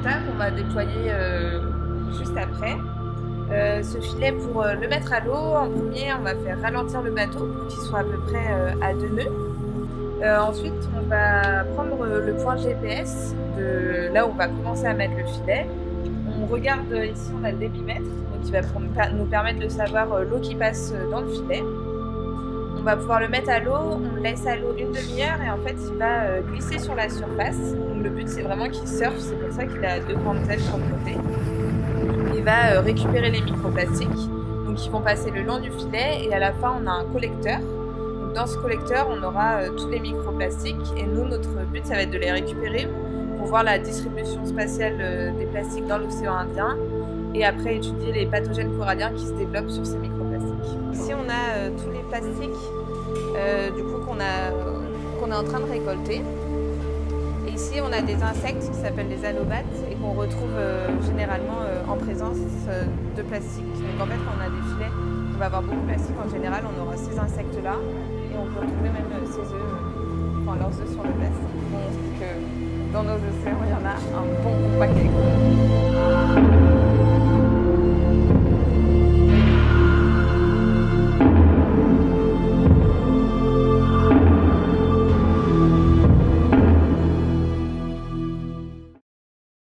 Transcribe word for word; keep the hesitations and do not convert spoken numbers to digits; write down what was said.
montage, on va déployer euh, juste après. Euh, ce filet, pour euh, le mettre à l'eau, en premier, on va faire ralentir le bateau pour qu'il soit à peu près euh, à deux nœuds. Euh, ensuite, on va prendre le point G P S de là où on va commencer à mettre le filet. On regarde ici, on a le débitmètre, donc il va nous permettre de savoir l'eau qui passe dans le filet. On va pouvoir le mettre à l'eau, on le laisse à l'eau une demi-heure et en fait il va glisser sur la surface. Donc le but c'est vraiment qu'il surfe, c'est pour ça qu'il a deux grandes ailes sur le côté. Il va récupérer les microplastiques, donc ils vont passer le long du filet et à la fin on a un collecteur. Donc dans ce collecteur on aura tous les microplastiques et nous notre but ça va être de les récupérer pour voir la distribution spatiale des plastiques dans l'océan Indien et après étudier les pathogènes coralliens qui se développent sur ces microplastiques. Ici on a euh, tous les plastiques euh, du coup qu'on euh, qu'on est en train de récolter. Et ici on a des insectes qui s'appellent les anobates et qu'on retrouve euh, généralement euh, en présence euh, de plastique. Donc en fait quand on a des filets, on va avoir beaucoup de plastique, en général on aura ces insectes là et on peut retrouver même euh, ces œufs, euh, enfin leurs œufs sur le plastique. Donc euh, dans nos océans il y en a un bon paquet.